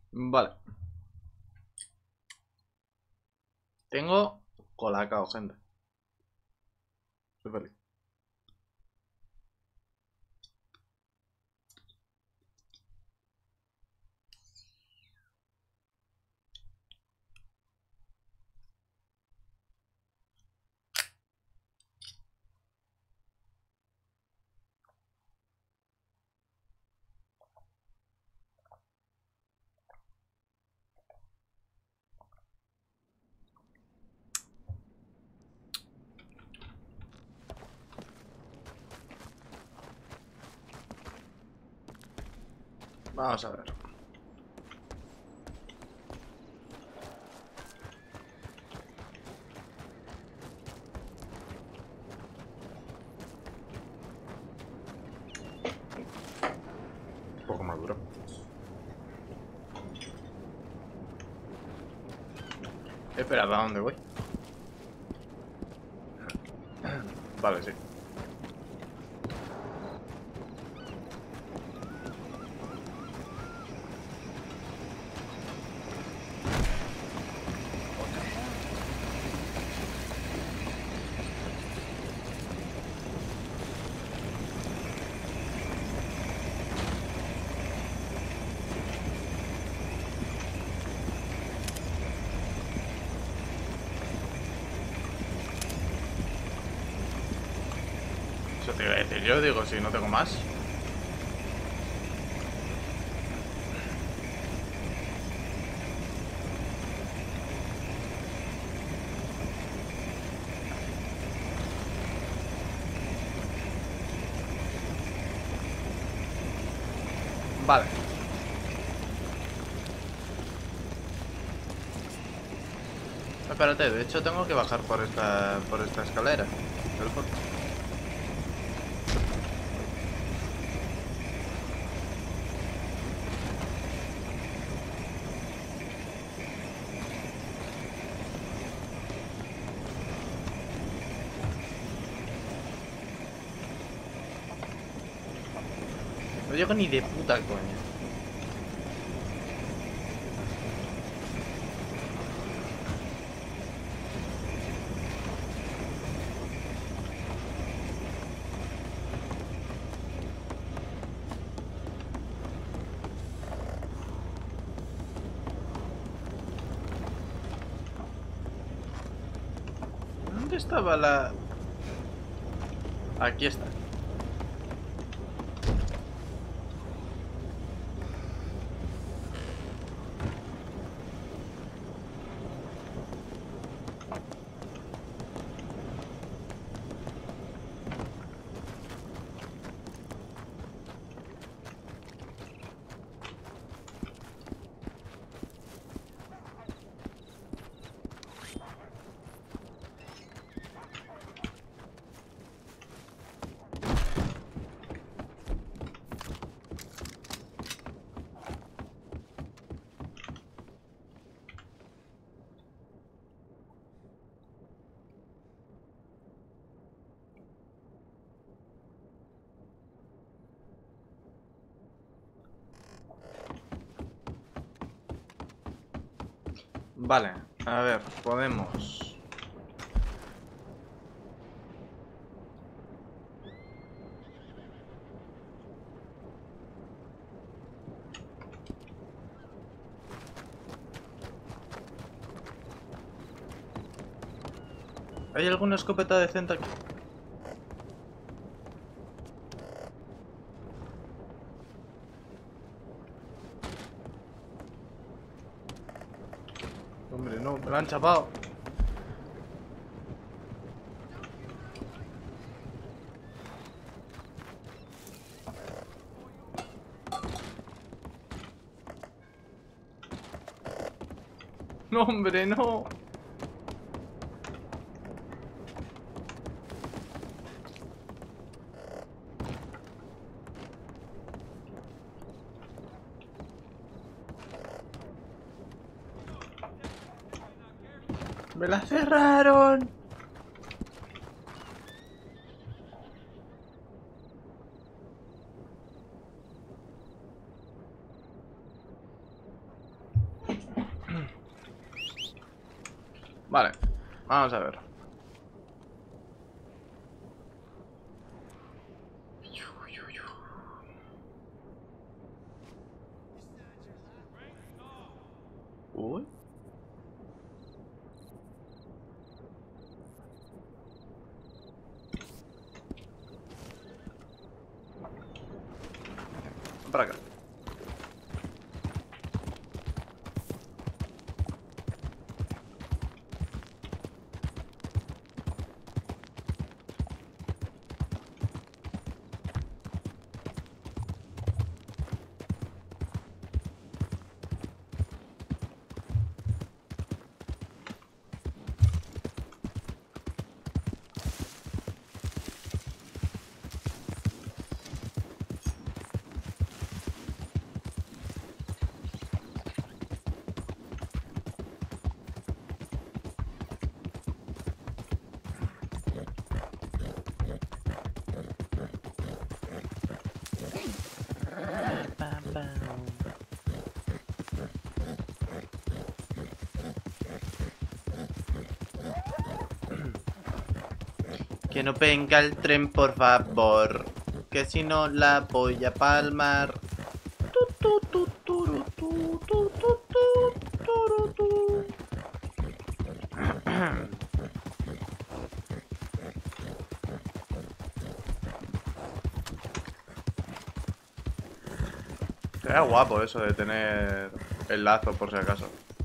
Vale. Tengo colacao, gente. Soy feliz. Vamos a ver. Un poco maduro. Espera, ¿a dónde voy? Vale, sí. Eso te iba a decir yo, digo, si no tengo más. Vale. Espérate, de hecho tengo que bajar por esta escalera. No llego ni de puta coña. ¿Dónde estaba la...? Aquí está. Vale, a ver, podemos... ¿Hay alguna escopeta decente aquí? Hombre, no, me lo han chapado. No, hombre, no. ¡Me la cerraron! Vale, vamos a ver. Uy. Para acá. Que no venga el tren, por favor. Que si no la voy a palmar. Tu, tu, tu, turu, tu, tu, tu, tu, turu, tu. Sería guapo eso de tener el lazo por si acaso.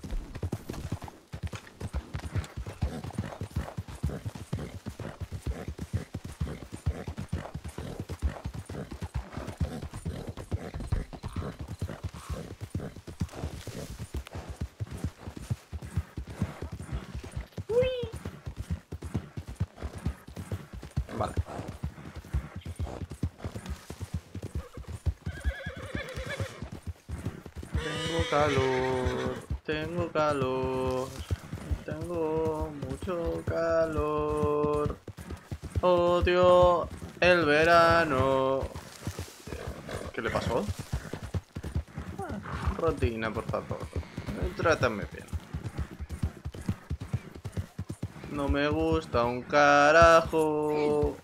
Vale. Tengo calor, tengo calor, tengo mucho calor. Odio el verano. ¿Qué le pasó? Rutina, por favor. Trátame bien. No me gusta un carajo.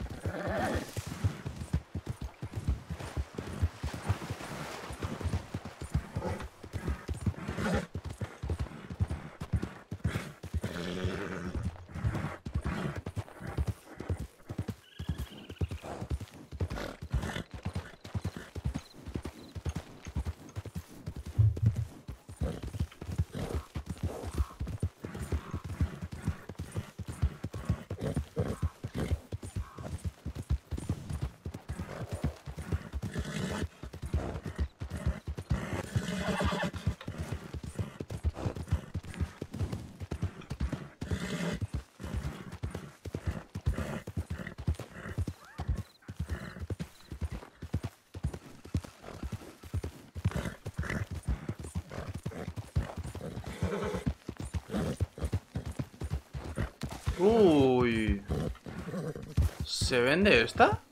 Uy. ¿Se vende esta?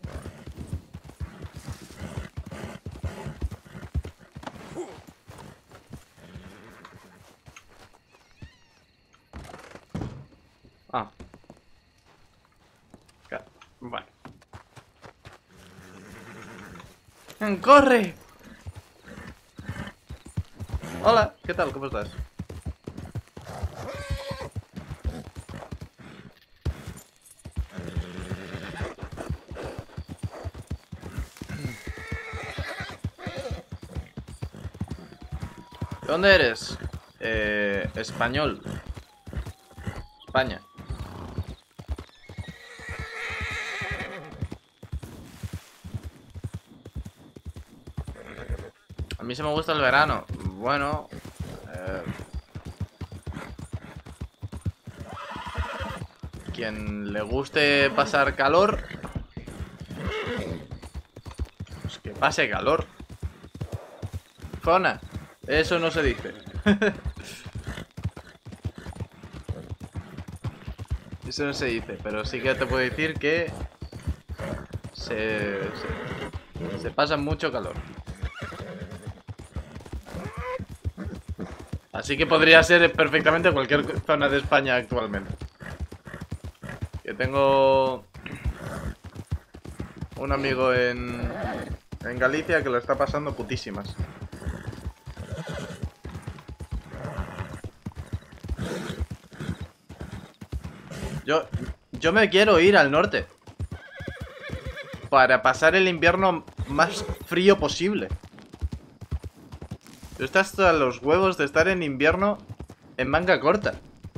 Ah. Vale. ¡Corre! Hola, ¿qué tal? ¿Cómo estás? ¿De dónde eres? Español. España. A mí se me gusta el verano. Bueno. Quien le guste pasar calor, pues que pase calor. Zona. Eso no se dice. Eso no se dice, pero sí que te puedo decir que se pasa mucho calor. Así que podría ser perfectamente cualquier zona de España actualmente. Que tengo un amigo en Galicia que lo está pasando putísimas. Yo me quiero ir al norte para pasar el invierno más frío posible. Yo estoy hasta los huevos de estar en invierno en manga corta.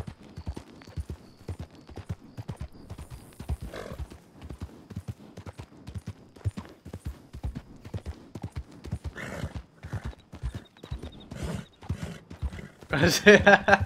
O sea...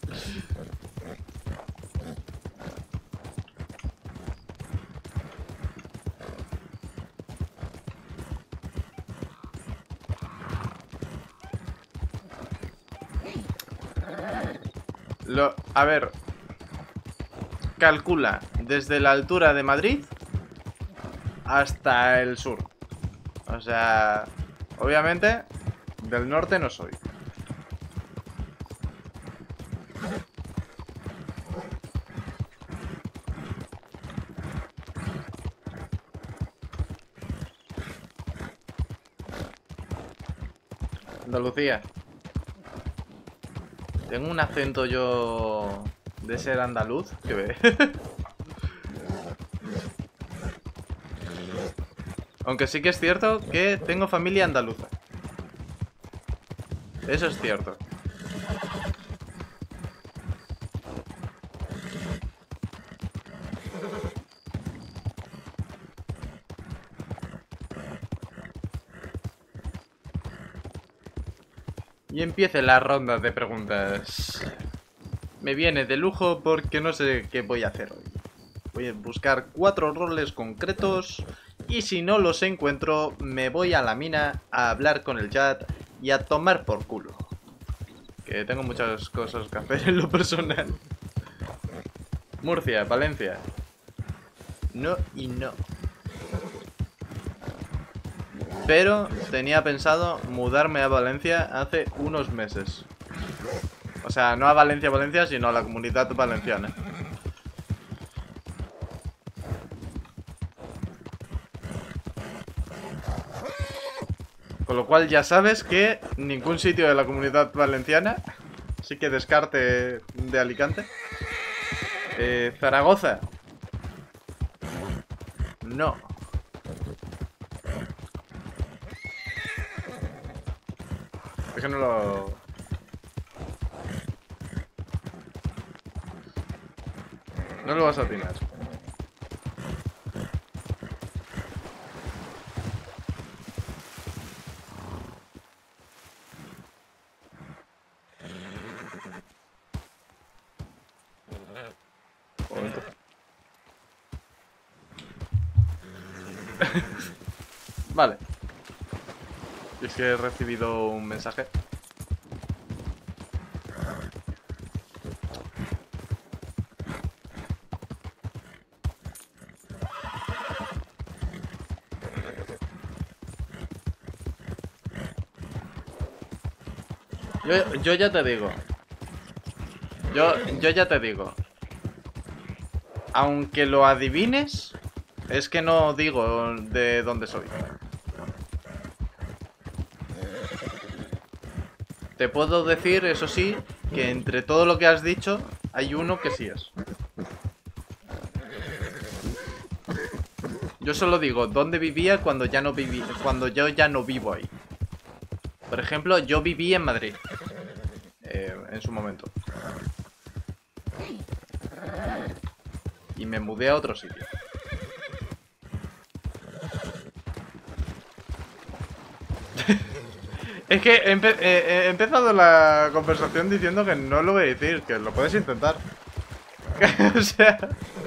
A ver, calcula desde la altura de Madrid hasta el sur. O sea, obviamente del norte no soy. Andalucía. Tengo un acento yo de ser andaluz que ve. Aunque sí que es cierto que tengo familia andaluza. Eso es cierto. Y empiece la ronda de preguntas. Me viene de lujo porque no sé qué voy a hacer hoy. Voy a buscar 4 roles concretos y si no los encuentro me voy a la mina a hablar con el chat y a tomar por culo. Que tengo muchas cosas que hacer en lo personal. Murcia, Valencia. No y no. Pero tenía pensado mudarme a Valencia hace unos meses. O sea, no a Valencia, Valencia, sino a la Comunidad Valenciana. Con lo cual ya sabes que ningún sitio de la Comunidad Valenciana. Así que descarte de Alicante. Zaragoza. No. Es que no lo... No lo vas a atinar. Momento. Vale. Es que he recibido un mensaje. Yo ya te digo. Yo ya te digo. Aunque lo adivines, es que no digo de dónde soy. Te puedo decir, eso sí, que entre todo lo que has dicho, hay uno que sí es. Yo solo digo dónde vivía cuando ya no viví, cuando yo ya no vivo ahí. Por ejemplo, yo viví en Madrid. En su momento. Y me mudé a otro sitio. Es que he empezado la conversación diciendo que no lo voy a decir, que lo puedes intentar. O sea...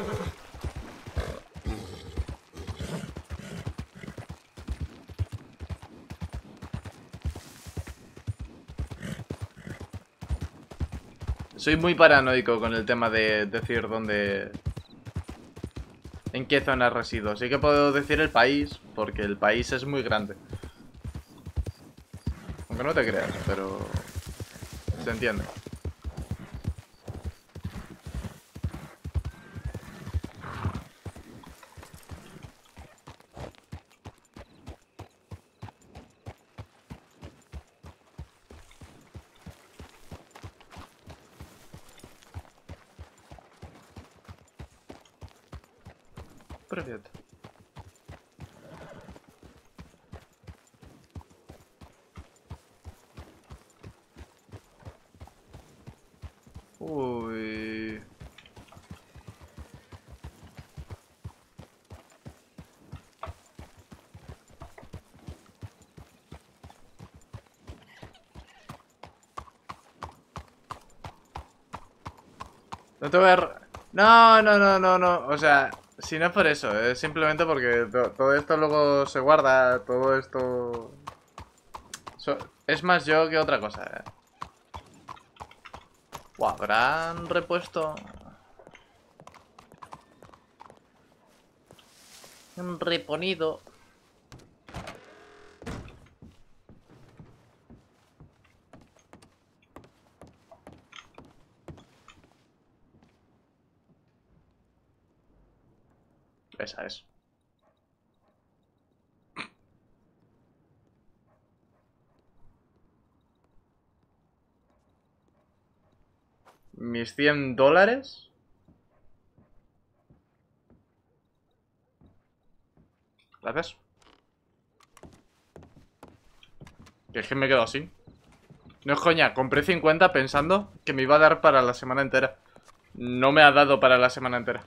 Soy muy paranoico con el tema de decir dónde... en qué zona resido. Así que puedo decir el país, porque el país es muy grande. Aunque no te creas, pero... Se entiende. Привет. Uy. No te voy a... No, no, no, no, no. O sea, si no es por eso, es simplemente porque todo esto luego se guarda, todo esto... Es más yo que otra cosa, Buah, ¿habrán repuesto? Un reponido. Esa es. Mis $100. Gracias. Que es que me quedo así. No es coña, compré 50 pensando que me iba a dar para la semana entera. No me ha dado para la semana entera.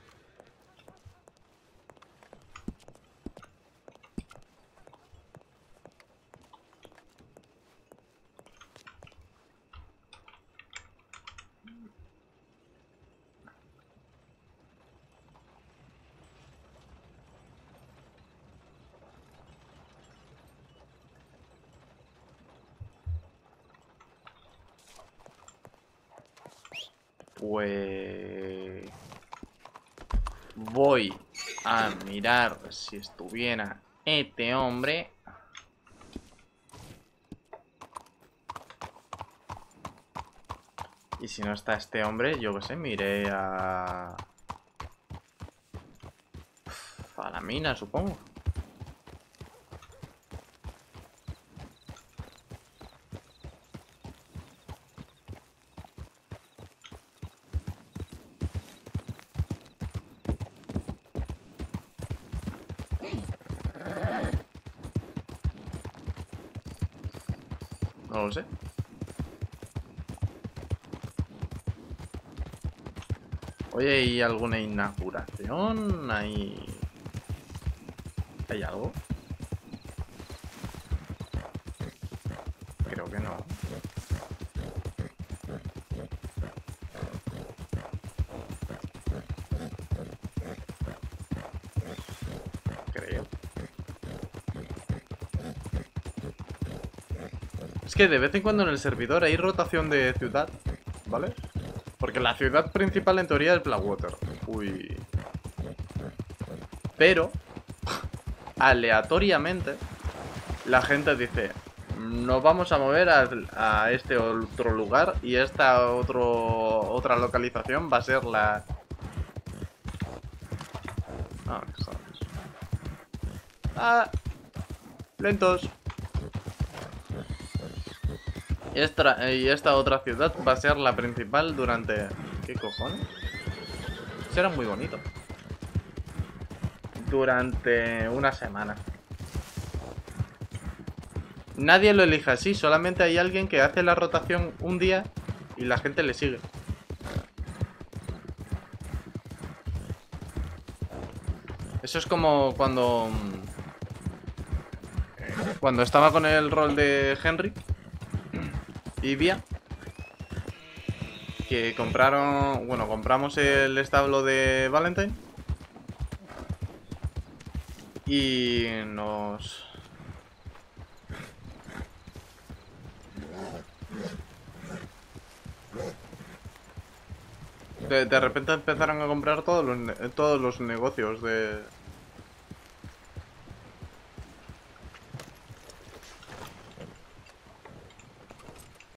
Pues... voy a mirar si estuviera este hombre. Y si no está este hombre, yo qué sé, me iré a la mina, supongo. No lo sé. Oye, ¿hay alguna inauguración? ¿Hay algo? Creo que no. Creo. Es que de vez en cuando en el servidor hay rotación de ciudad, ¿vale? Porque la ciudad principal en teoría es Blackwater. Uy. Pero, aleatoriamente, la gente dice, nos vamos a mover a este otro lugar y esta otra localización va a ser la... Ah, ah, lentos. Y esta otra ciudad va a ser la principal durante... ¿Qué cojones? Será muy bonito. Durante una semana. Nadie lo elige así, solamente hay alguien que hace la rotación un día y la gente le sigue. Eso es como cuando estaba con el rol de Henry y Via, que compramos el establo de Valentine y de repente empezaron a comprar todos los negocios de